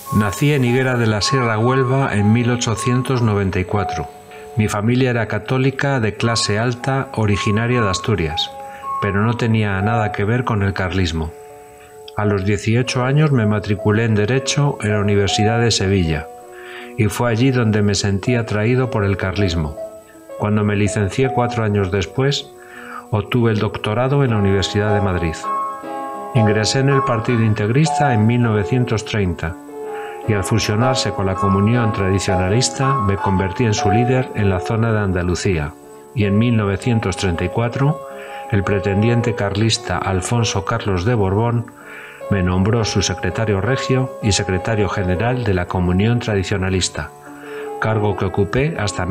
Nací en Higuera de la Sierra, Huelva, en 1894. Mi familia era católica de clase alta, originaria de Asturias, pero no tenía nada que ver con el carlismo. A los 18 años me matriculé en Derecho en la Universidad de Sevilla, y fue allí donde me sentí atraído por el carlismo. Cuando me licencié 4 años después, obtuve el doctorado en la Universidad de Madrid. Ingresé en el Partido Integrista en 1930 y al fusionarse con la Comunión Tradicionalista me convertí en su líder en la zona de Andalucía, y en 1934 el pretendiente carlista Alfonso Carlos de Borbón me nombró su secretario regio y secretario general de la Comunión Tradicionalista, cargo que ocupé hasta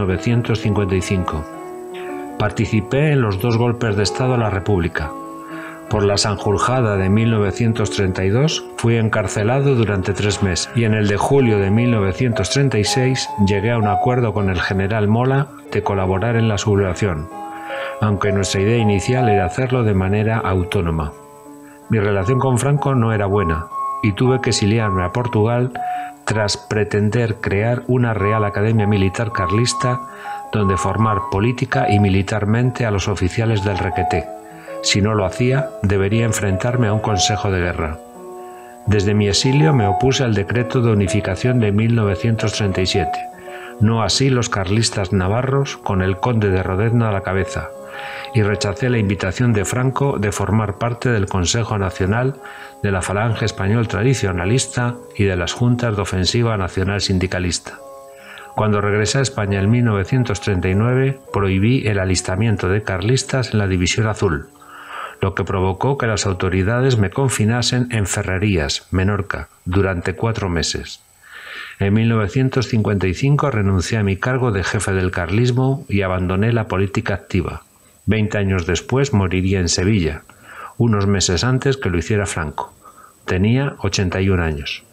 1955. Participé en los 2 golpes de Estado a la República. Por la Sanjurjada de 1932 fui encarcelado durante 3 meses y en el de julio de 1936 llegué a un acuerdo con el general Mola de colaborar en la sublevación, aunque nuestra idea inicial era hacerlo de manera autónoma. Mi relación con Franco no era buena y tuve que exiliarme a Portugal tras pretender crear una Real Academia Militar Carlista donde formar política y militarmente a los oficiales del requeté. Si no lo hacía, debería enfrentarme a un consejo de guerra. Desde mi exilio me opuse al decreto de unificación de 1937, no así los carlistas navarros con el conde de Rodezno a la cabeza, y rechacé la invitación de Franco de formar parte del Consejo Nacional de la Falange Español Tradicionalista y de las Juntas de Ofensiva Nacional Sindicalista. Cuando regresé a España en 1939, prohibí el alistamiento de carlistas en la División Azul, lo que provocó que las autoridades me confinasen en Ferrerías, Menorca, durante 4 meses. En 1955 renuncié a mi cargo de jefe del carlismo y abandoné la política activa. 20 años después moriría en Sevilla, unos meses antes que lo hiciera Franco. Tenía 81 años.